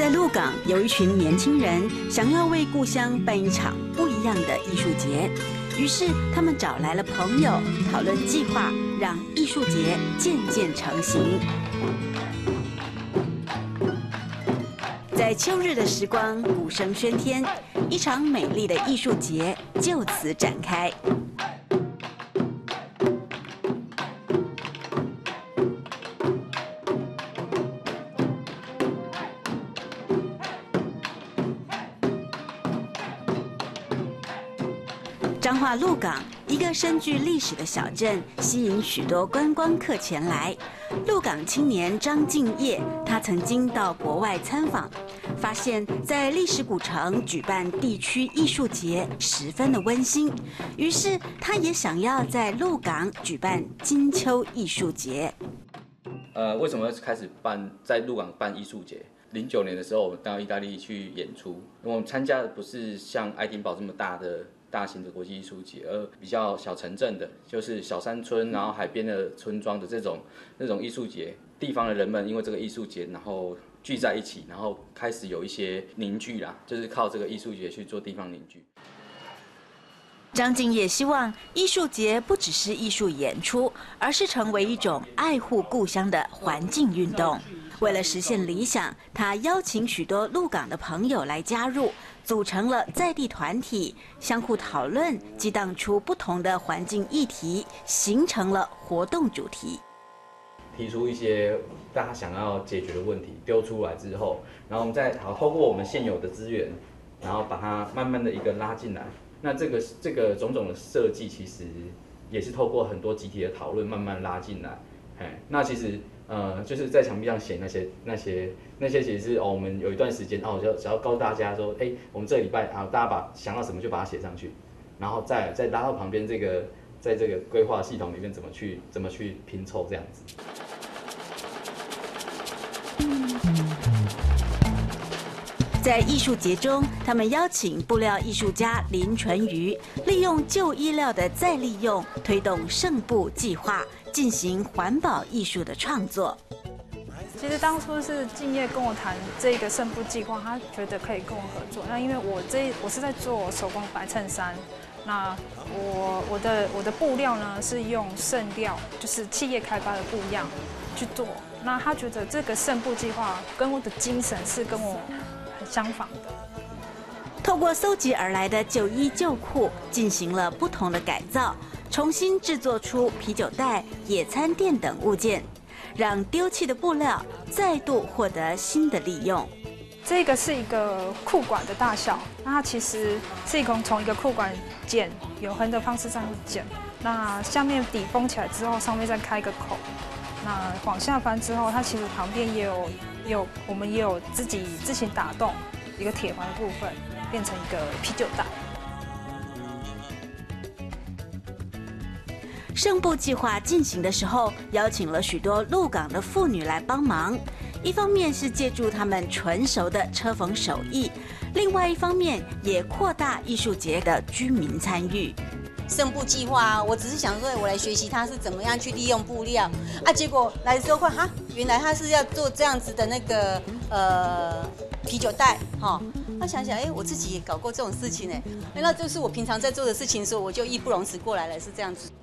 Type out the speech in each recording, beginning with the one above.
在鹿港，有一群年轻人想要为故乡办一场不一样的艺术节，于是他们找来了朋友，讨论计划，让艺术节渐渐成型。在秋日的时光，鼓声喧天，一场美丽的艺术节就此展开。彰化鹿港，一个深具历史的小镇，吸引许多观光客前来。鹿港青年张敬业，他曾经到国外参访，发现，在历史古城举办地区艺术节十分的温馨，于是他也想要在鹿港举办金秋艺术节。 为什么开始在鹿港办艺术节？09年的时候，我们到意大利去演出，我们参加的不是像爱丁堡这么大型的国际艺术节，而比较小城镇的，就是小山村，然后海边的村庄的那种艺术节，地方的人们因为这个艺术节，然后聚在一起，然后开始有一些凝聚啦，就是靠这个艺术节去做地方凝聚。 张敬业希望艺术节不只是艺术演出，而是成为一种爱护故乡的环境运动。为了实现理想，他邀请许多鹿港的朋友来加入，组成了在地团体，相互讨论，激荡出不同的环境议题，形成了活动主题。 提出一些大家想要解决的问题，丢出来之后，然后我们再透过我们现有的资源，然后把它慢慢的一个拉进来。那这个种种的设计，其实也是透过很多集体的讨论慢慢拉进来。那其实就是在墙壁上写那些，其实是我们有一段时间只要告诉大家说，我们这个礼拜大家想到什么就把它写上去，然后再拉到旁边在这个规划系统里面怎么去拼凑这样子。 在艺术节中，他们邀请布料艺术家林纯瑜，利用旧衣料的再利用，推动剩布计划，进行环保艺术的创作。 其实当初是敬业跟我谈这个剩布计划，他觉得可以跟我合作。那因为我是在做手工白衬衫，那我的布料呢是用剩料，就是企业开发的布样去做。那他觉得这个剩布计划跟我的精神是跟我很相仿的。 透过搜集而来的旧衣旧裤，进行了不同的改造，重新制作出啤酒袋、野餐垫等物件，让丢弃的布料再度获得新的利用。 这个是一个裤管的大小，那它其实是从一个裤管剪有痕的方式这样剪，那下面底封起来之后，上面再开一个口，那往下翻之后，它其实旁边我们也有自行打洞一个铁环的部分，变成一个啤酒袋。 剩布计划进行的时候，邀请了许多鹿港的妇女来帮忙。一方面是借助他们纯熟的车缝手艺，另外一方面也扩大艺术节的居民参与。 剩布计划我只是想说，我来学习它是怎么样去利用布料结果来之后看原来他是要做这样子的那个啤酒袋那想想我自己也搞过这种事情那就是我平常在做的事情，所以我就义不容辞过来了，是这样子。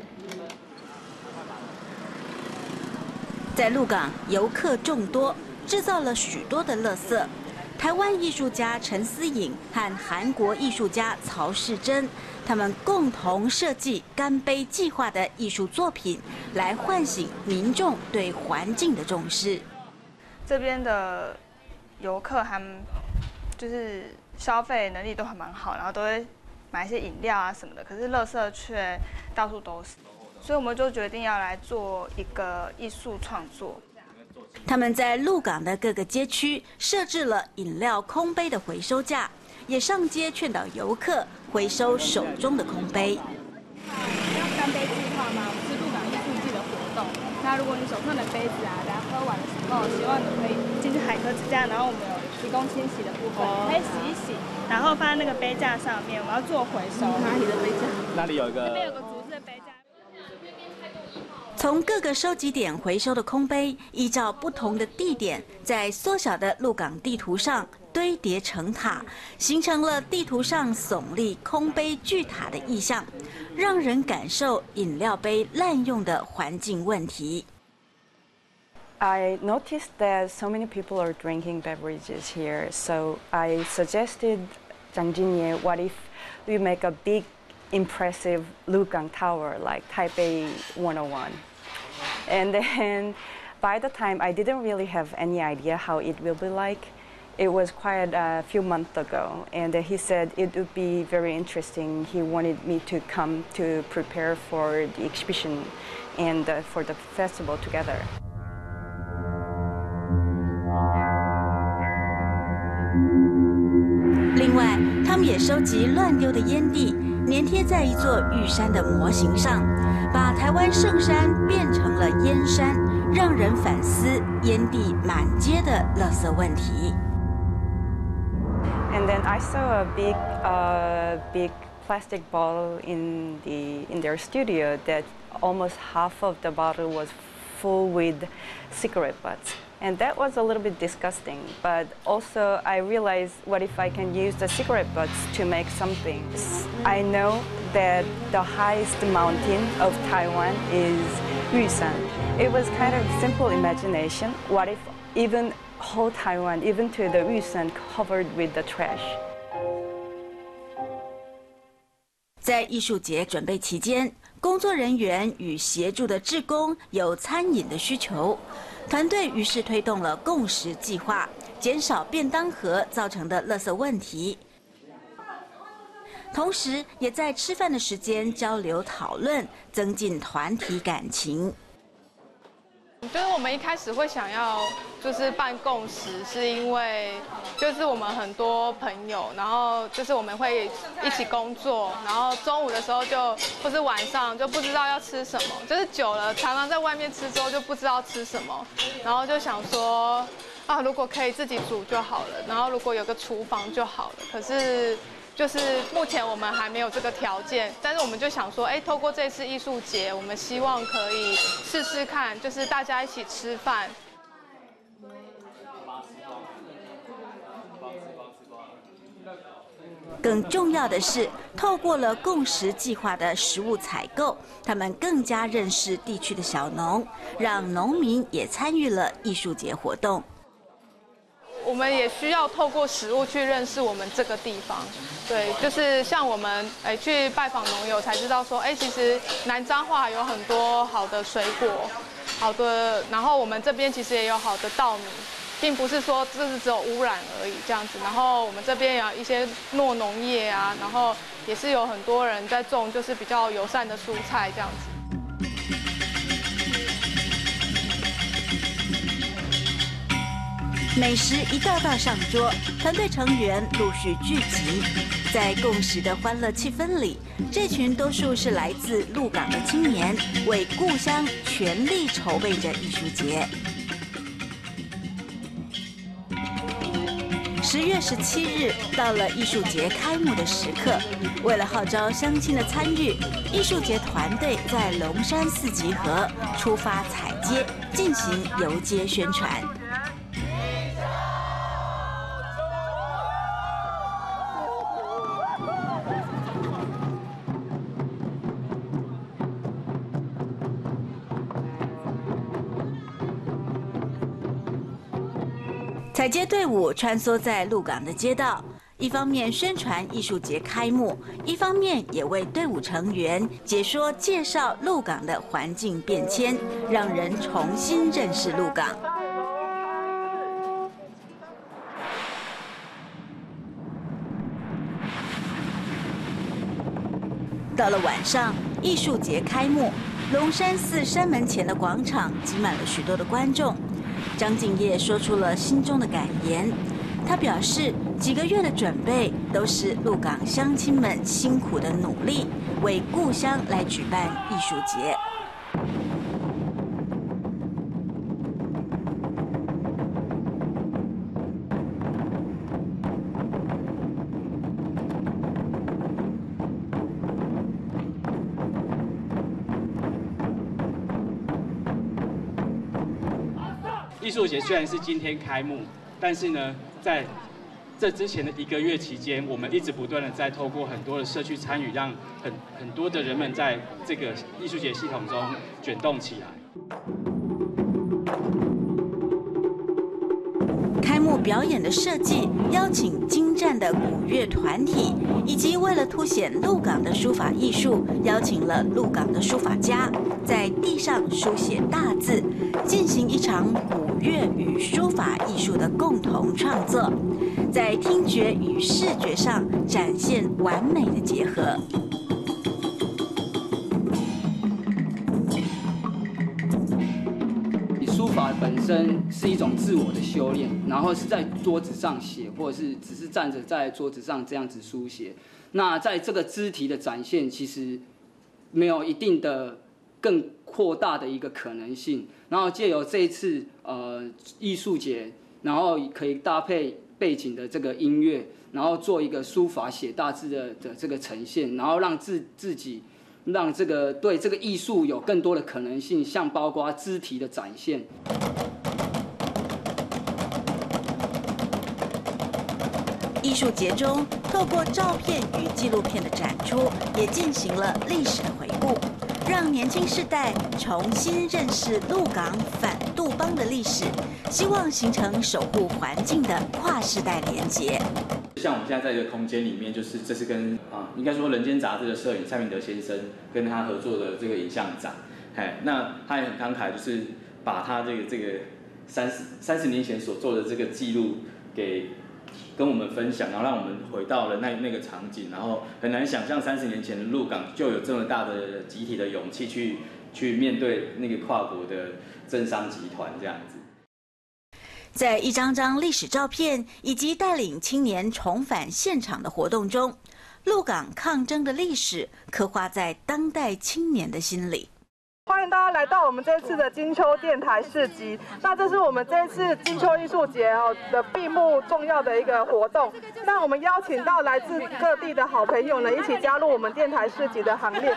在鹿港，游客众多，制造了许多的垃圾。台湾艺术家陈思颖和韩国艺术家曹世珍，他们共同设计干杯计划的艺术作品，来唤醒民众对环境的重视。 这边的游客就是消费能力都还蛮好，然后都会买一些饮料什么的，可是垃圾却到处都是。所以我们就决定要来做一个艺术创作。 他们在鹿港的各个街区设置了饮料空杯的回收架，也上街劝导游客回收手中的空杯。 要干杯计划吗？我们是鹿港艺术季的活动。那如果你手上的杯子等下喝完的时候，希望你可以进去海科之家，然后我们有提供清洗的部分，可以洗一洗，然后放在那个杯架上面，我们要做回收。哪里的杯架？ 那里有一个。 那边有个竹子的杯架。 从各个收集点回收的空杯，依照不同的地点，在缩小的鹿港地图上堆叠成塔，形成了地图上耸立空杯巨塔的意象，让人感受饮料杯滥用的环境问题。 I noticed that so many people are drinking beverages here, so I suggested Zhang Jinye, what if we make a big, impressive Lugang Tower like Taipei 101? And then by the time I didn't really have any idea how it will be like. It was quite a few months ago, and he said it would be very interesting. He wanted me to come to prepare for the exhibition and for the festival together. 另外，他们也收集乱丢的烟蒂，粘贴在一座玉山的模型上，把台湾圣山变成了烟山，让人反思烟蒂满街的垃圾问题。 And then I saw a big plastic bottle in their studio that almost half of the bottle was full with cigarette butts. And that was a little bit disgusting. But also I realized, what if I can use the cigarette butts to make something? I know that the highest mountain of Taiwan is Yushan. It was kind of simple imagination. What if even whole Taiwan, even to the Yushan, covered with the trash? 在艺术节准备期间，工作人员与协助的志工有餐饮的需求，团队于是推动了共识计划，减少便当盒造成的垃圾问题，同时也在吃饭的时间交流讨论，增进团体感情。 就是我们一开始会想要就是办共识，是因为就是我们很多朋友，然后就是我们会一起工作，然后中午的时候就或是晚上就不知道要吃什么，就是久了常常在外面吃之后就不知道吃什么，然后就想说啊，如果可以自己煮就好了，然后如果有个厨房就好了，可是。就是目前我们还没有这个条件，但是我们就想说，透过这次艺术节，我们希望可以试试看，就是大家一起吃饭。 更重要的是，透过了共识计划的食物采购，他们更加认识地区的小农，让农民也参与了艺术节活动。 我们也需要透过食物去认识我们这个地方，对，就是像我们去拜访农友才知道说，其实南彰化有很多好的水果，好的，然后我们这边其实也有好的稻米，并不是说就是只有污染而已这样子。然后我们这边有一些糯农业啊，然后也是有很多人在种，就是比较友善的蔬菜这样子。 美食一道道上桌，团队成员陆续聚集，在共识的欢乐气氛里，这群多数是来自鹿港的青年，为故乡全力筹备着艺术节。10月17日到了艺术节开幕的时刻，为了号召乡亲的参与，艺术节团队在龙山寺集合，出发踩街，进行游街宣传。踩街队伍穿梭在鹿港的街道，一方面宣传艺术节开幕，一方面也为队伍成员解说介绍鹿港的环境变迁，让人重新认识鹿港。到了晚上，艺术节开幕，龙山寺山门前的广场挤满了许多的观众。张敬业说出了心中的感言，他表示，几个月的准备都是鹿港乡亲们辛苦的努力，为故乡来举办艺术节。 艺术节虽然是今天开幕，但是呢，在这之前的1个月期间，我们一直不断的在透过很多的社区参与，让很多的人们在这个艺术节系统中卷动起来。 开幕表演的设计，邀请精湛的古乐团体，以及为了凸显鹿港的书法艺术，邀请了鹿港的书法家在地上书写大字，进行一场古乐与书法艺术的共同创作，在听觉与视觉上展现完美的结合。 书法本身是一种自我的修炼，然后是在桌子上写，或者是只是站着在桌子上这样子书写。那在这个肢体的展现，其实没有一定的更扩大的一个可能性。然后借由这一次艺术节，然后可以搭配背景的这个音乐，然后做一个书法写大字的这个呈现，然后让自己。让这个对这个艺术有更多的可能性，像包括肢体的展现。 艺术节中，透过照片与纪录片的展出，也进行了历史的回顾，让年轻世代重新认识鹿港反杜邦的历史，希望形成守护环境的跨世代连结。 像我们现在在这个空间里面，就是这是跟应该说《人间》杂志的摄影蔡明德先生跟他合作的这个影像展，那他也很慷慨，就是把他这个30年前所做的这个记录跟我们分享，然后让我们回到了那个场景，然后很难想象30年前的鹿港就有这么大的集体的勇气去面对那个跨国的政商集团这样子。 在一张张历史照片以及带领青年重返现场的活动中，鹿港抗争的历史刻画在当代青年的心里。 欢迎大家来到我们这次的金秋电台市集。那这是我们这次金秋艺术节的闭幕重要的一个活动。那我们邀请到来自各地的好朋友呢，一起加入我们电台市集的行列。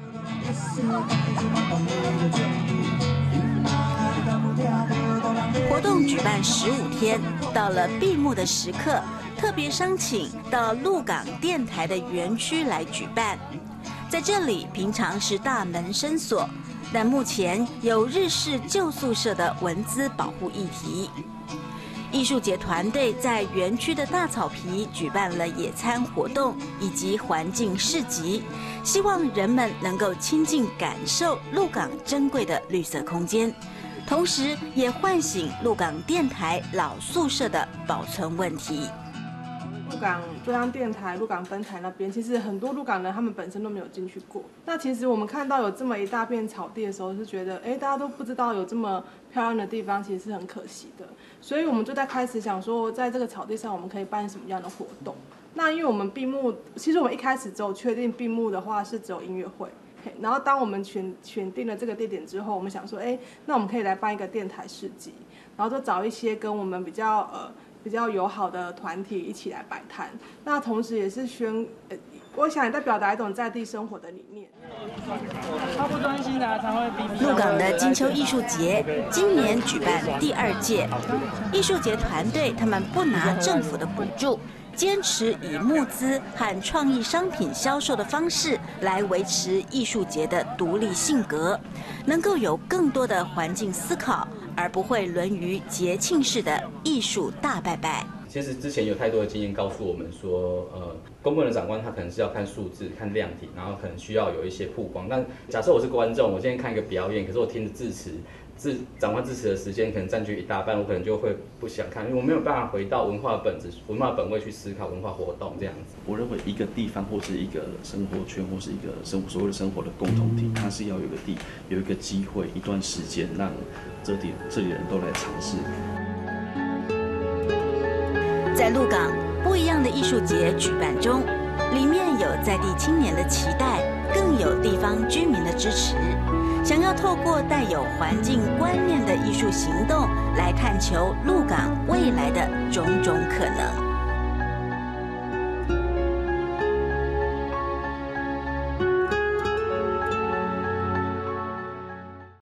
活动举办15天，到了闭幕的时刻，特别商请到鹿港电台的园区来举办。在这里，平常是大门深锁，但目前有日式旧宿舍的文资保护议题。艺术节团队在园区的大草皮举办了野餐活动以及环境市集，希望人们能够亲近感受鹿港珍贵的绿色空间。同时也唤醒鹿港电台老宿舍的保存问题。 鹿港中央电台鹿港分台那边，其实很多鹿港人他们本身都没有进去过。那其实我们看到有这么一大片草地的时候，是觉得大家都不知道有这么漂亮的地方，其实是很可惜的。所以我们就在开始想说，在这个草地上我们可以办什么样的活动。那因为我们闭幕，其实我们一开始只有确定闭幕的话是只有音乐会。然后当我们选定了这个地点之后，我们想说，那我们可以来办一个电台市集，然后就找一些跟我们比较友好的团体一起来摆摊。那同时也是我想也在表达一种在地生活的理念。 超不专心的才会比。 鹿港的金秋艺术节今年举办第2届，艺术节团队他们不拿政府的补助。坚持以募资和创意商品销售的方式来维持艺术节的独立性格，能够有更多的环境思考，而不会沦于节庆式的艺术大拜拜。 其实之前有太多的经验告诉我们说，公部门的长官他可能是要看数字、看量体，然后可能需要有一些曝光。但假设我是观众，我今天看一个表演，可是我听着长官致辞的时间可能占据一大半，我可能就会不想看，因为我没有办法回到文化本质、文化本位去思考文化活动这样子。 我认为一个地方或是一个生活圈或是一个所谓的生活的共同体，它是要有一个机会、一段时间，让这里人都来尝试。 在鹿港不一样的艺术节举办中，里面有在地青年的期待，更有地方居民的支持。想要透过带有环境观念的艺术行动，来探求鹿港未来的种种可能。